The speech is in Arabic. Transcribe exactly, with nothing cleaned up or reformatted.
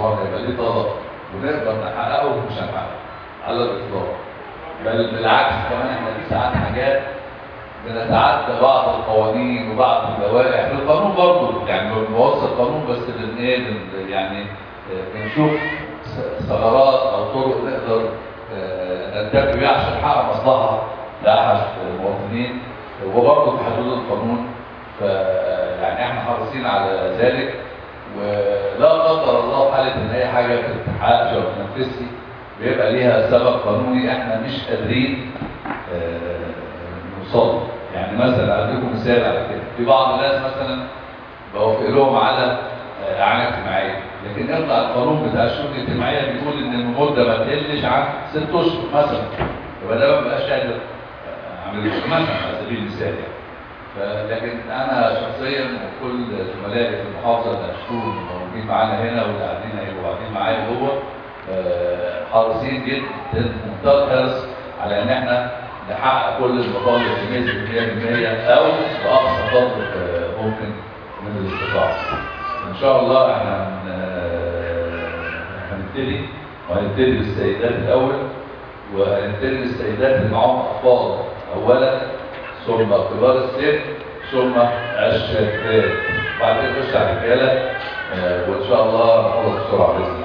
طبعا هيبقى ليه طلب ونقدر نحققه ومش هنحققه على الاطلاق. بل بالعكس كمان احنا في ساعات حاجات بنتعدى بعض القوانين وبعض اللوائح في القانون برضه، يعني بنوصل القانون بس بن ايه يعني بنشوف ثغرات او طرق نقدر نلتقي بيها عشان نحقق مصلحه لاحد المواطنين وبرضه في حدود القانون. فيعني احنا حريصين على ذلك، ولا قدر الله في حاله ان اي حاجه ما بتتحققش او ما بتنفذش بيبقى ليها سبب قانوني احنا مش قادرين نوصل. يعني مثلا اديكم مثال على كده، في بعض الناس مثلا بوافق لهم على اعانه اجتماعيه، لكن يطلع القانون بتاع الشؤون الاجتماعيه بيقول ان المده ما تقلش عن ست اشهر مثلا، يبقى ده ما بقاش قادر اعمل مثلا على سبيل المثال يعني. لكن انا شخصيا وكل زملائي في المحافظه اللي هتكونوا موجودين معانا هنا واللي قاعدين هيبقوا قاعدين معايا جوه حريصين جدا منتهى الحرص على ان احنا نحقق كل المطالب بنسبه مية بالمية او باقصى قدر ممكن من الاستطاعه. ان شاء الله احنا هنبتدي وهنبتدي بالسيدات الاول، وهنبتدي بالسيدات اللي معاهم اطفال اولا، ثم كبار السن، ثم الشابات، بعد كده نخش على الرجاله، وان شاء الله نخلص بسرعه باذن الله.